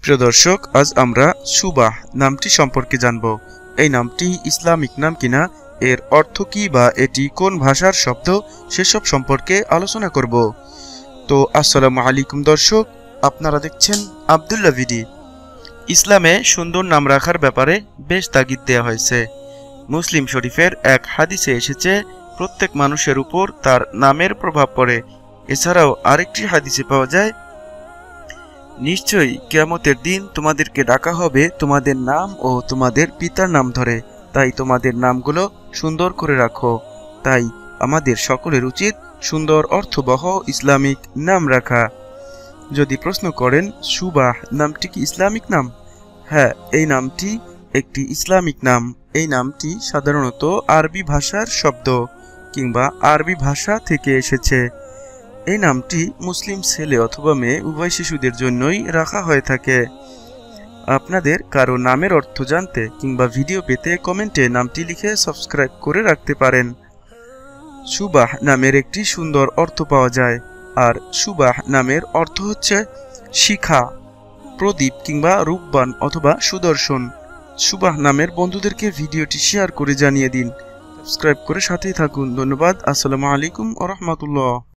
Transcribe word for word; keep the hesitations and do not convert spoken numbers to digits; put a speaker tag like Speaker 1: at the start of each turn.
Speaker 1: প্রিয় দর্শক, আজ আমরা সুবাহ নামটি সম্পর্কে জানব। এই নামটি ইসলামিক নাম কিনা, এর অর্থ কি বা এটি কোন ভাষার শব্দ, সেসব সম্পর্কে আলোচনা করব। তো আসসালামু আলাইকুম দর্শক, আপনারা দেখছেন আব্দুল্লাহ ভিডি। ইসলামে সুন্দর নাম রাখার ব্যাপারে বেশ তাগিদ দেওয়া হয়েছে। মুসলিম শরীফের এক হাদিসে এসেছে, প্রত্যেক মানুষের উপর তার নামের প্রভাব পড়ে। এছাড়াও আরেকটি হাদিসে পাওয়া যায়, নিশ্চয়ই কিয়ামতের দিন তোমাদেরকে ডাকা হবে তোমাদের নাম ও তোমাদের পিতার নাম ধরে, তাই তোমাদের নামগুলো সুন্দর করে রাখো। তাই আমাদের সকলের উচিত সুন্দর অর্থবহ ইসলামিক নাম রাখা। যদি প্রশ্ন করেন সুবাহ নামটি কি ইসলামিক নাম? হ্যাঁ, এই নামটি একটি ইসলামিক নাম। এই নামটি সাধারণত আরবি ভাষার শব্দ কিংবা আরবি ভাষা থেকে এসেছে। এই নামটি মুসলিম ছেলে অথবা মেয়ে উভয় শিশুদের জন্যই রাখা হয়ে থাকে। আপনাদের কারো নামের অর্থ জানতে কিংবা ভিডিও পেতে কমেন্টে নামটি লিখে সাবস্ক্রাইব করে রাখতে পারেন। সুবাহ নামের একটি সুন্দর অর্থ পাওয়া যায়, আর সুবাহ নামের অর্থ হচ্ছে শিখা, প্রদীপ কিংবা রূপবান অথবা সুদর্শন। সুবাহ নামের বন্ধুদেরকে ভিডিওটি শেয়ার করে জানিয়ে দিন। সাবস্ক্রাইব করে সাথেই থাকুন। ধন্যবাদ। আসসালামু আলাইকুম ওয়া রাহমাতুল্লাহ।